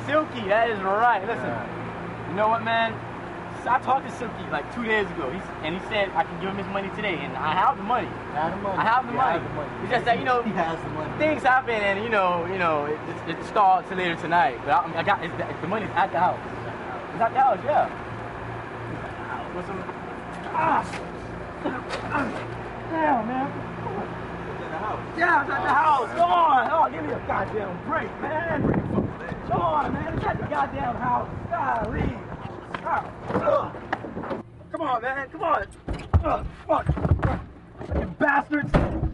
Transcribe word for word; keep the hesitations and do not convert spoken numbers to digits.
Silky, that is right. Listen, you know what, man? I talked to Silky like two days ago, He's, and he said I can give him his money today, and I have the money. I have the money. I have the, yeah, money. I have the money. It's just that, you know, he has the money. Things happen, and you know, you know, it, it, it starts later tonight. But I, I got it's, the money's at the house. It's at the house, yeah. With some. Ah, damn, man. It's at the house. Yeah, it's at the house. Come on. Oh, give me a goddamn break, man. Come on, man. It's at the goddamn house. Golly. Oh. Come on, man. Come on. Uh, fuck. You bastards.